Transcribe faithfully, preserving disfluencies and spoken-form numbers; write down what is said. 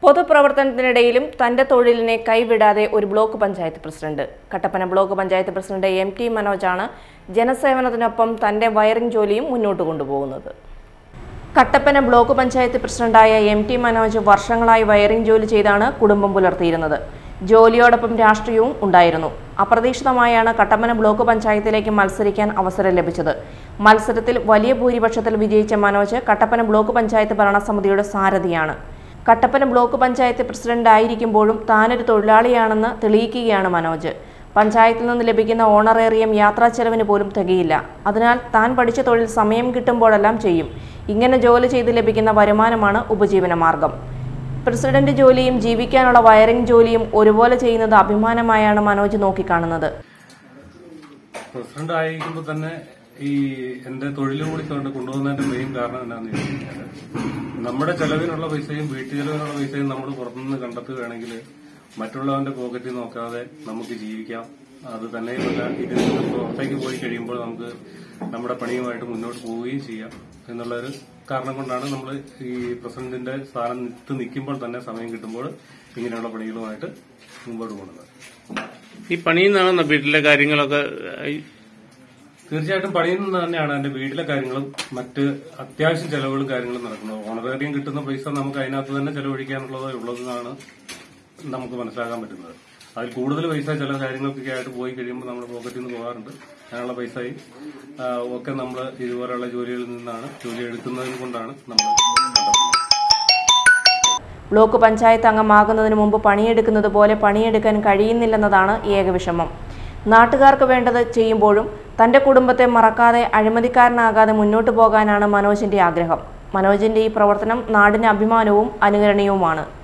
പൊതുപ്രവർത്തനത്തിനിടയിലും തന്റെ തൊഴിലിനെ കൈവിടാതെ ഒരു block panchayat president. Kattappana block panchayat president M T മനോജാണ് ജനസേവനത്തിനൊപ്പം തന്റെ വയറിംഗ് ജോലിയും മുന്നോട്ട് കൊണ്ടുപോകുന്നത്. കട്ടപ്പന ബ്ലോക്ക് പഞ്ചായത്ത് പ്രസിഡന്റായ എം ടി മനോജ് വർഷങ്ങളായി വയറിംഗ് ജോലി ചെയ്താണ് കുടുംബം പുലർത്തിയിരുന്നത്. ജോലിയോടൊപ്പം രാഷ്ട്രീയവും ഉണ്ടായിരുന്നു. അപ്രതീക്ഷിതമായാണ് കട്ടപ്പന ബ്ലോക്ക് പഞ്ചായത്തിലേക്ക് മത്സരിക്കാൻ അവസരം ലഭിച്ചത്. മത്സരത്തിൽ വലിയ ഭൂരിപക്ഷത്തിൽ വിജയിച്ച മനോജ് കട്ടപ്പന ബ്ലോക്ക് പഞ്ചായത്ത് ഭരണസമിതിയുടെ സാരഥിയാണ്. കട്ടപ്പന ബ്ലോക്ക് പഞ്ചായത്ത് പ്രസിഡന്റ് ആയിരിക്കുമ്പോഴും താനൊരു തൊഴിലാളിയാണെന്ന് തെളിയിക്കുകയാണ് മനോജ്. പഞ്ചായത്തിൽ നിന്ന് ലഭിക്കുന്ന ഓണറേറിയം യാത്രാ ചെലവിന് പോലും തികയില്ല. അതിനാൽ താൻ പഠിച്ച തൊഴിൽ സമയം കിട്ടുമ്പോഴെല്ലാം ചെയ്യും. ഇങ്ങനെ ജോലി ചെയ്ത് ലഭിക്കുന്ന വരുമാനമാണ് ഉപജീവന മാർഗം. പ്രസിഡന്റ് ജോലിയും ജീവിക്കാനുള്ള വയറിംഗ് ജോലിയും ഒരുപോലെ ചെയ്യുന്നത് അഭിമാനമായാണ് മനോജ് നോക്കിക്കാണുന്നത്. പ്രസിഡന്റ് ആയിരിക്കുമ്പോൾ തന്നെ ഈ എന്റെ തൊഴിലും കൂടി കൊണ്ടുപോകുന്നതിന്റെ മെയിൻ കാരണം എന്താണെന്ന് ചോദിച്ചു കഴിഞ്ഞാൽ, നമ്മുടെ ചെലവിനുള്ള പൈസയും വീട്ടു ചെലവിനുള്ള പൈസയും നമ്മൾ പുറത്തുനിന്ന് കണ്ടെത്തുകയാണെങ്കിൽ മറ്റുള്ളവന്റെ പോക്കറ്റിൽ നോക്കാതെ നമുക്ക് ജീവിക്കാം. അത് തന്നെയുമല്ല, ഇതിൽ നിന്ന് പുറത്തേക്ക് പോയി കഴിയുമ്പോൾ നമുക്ക് നമ്മുടെ പണിയുമായിട്ട് മുന്നോട്ട് പോവുകയും ചെയ്യാം എന്നുള്ളൊരു കാരണം കൊണ്ടാണ് നമ്മൾ ഈ പ്രസിഡന്റിന്റെ സ്ഥാനത്ത് നിൽക്കുമ്പോൾ തന്നെ സമയം കിട്ടുമ്പോൾ ഇങ്ങനെയുള്ള പണികളുമായിട്ട് മുമ്പോട്ട് പോകുന്നത്. ഈ പണിയിൽ നിന്നാണ് വീട്ടിലെ കാര്യങ്ങളൊക്കെ? തീർച്ചയായിട്ടും പണിയിൽ നിന്ന് തന്നെയാണ് എന്റെ വീട്ടിലെ കാര്യങ്ങളും മറ്റ് അത്യാവശ്യം ചെലവുകളും കാര്യങ്ങളും നടക്കുന്നത്. ഓണറേറിയം കിട്ടുന്ന പൈസ നമുക്ക് അതിനകത്ത് തന്നെ ചെലവഴിക്കാനുള്ളതോ ഉള്ളതെന്നാണ് നമുക്ക് മനസ്സിലാക്കാൻ പറ്റുന്നത്. അതിൽ കൂടുതൽ പൈസ ചില കാര്യങ്ങൾക്കൊക്കെ ആയിട്ട് പോയി കഴിയുമ്പോൾ നമ്മുടെ പോക്കറ്റിൽ നിന്ന് പോകാറുണ്ട്. അതിനുള്ള പൈസയും ഒക്കെ നമ്മൾ ഇതുപോലെയുള്ള ജോലികളിൽ നിന്നാണ് ജോലി എടുക്കുന്നതിന് കൊണ്ടാണ് നമ്മൾ കണ്ടെത്തുന്നത്. ബ്ലോക്ക് പഞ്ചായത്ത് അംഗമാകുന്നതിന് മുമ്പ് പണിയെടുക്കുന്നത് പോലെ പണിയെടുക്കാൻ കഴിയുന്നില്ലെന്നതാണ് ഏക വിഷമം. നാട്ടുകാർക്ക് വേണ്ടത് ചെയ്യുമ്പോഴും തന്റെ കുടുംബത്തെ മറക്കാതെ അഴിമതിക്കാരനാകാതെ മുന്നോട്ടു പോകാനാണ് മനോജിന്റെ ആഗ്രഹം. മനോജിന്റെ ഈ പ്രവർത്തനം നാടിന് അഭിമാനവും അനുകരണീയവുമാണ്.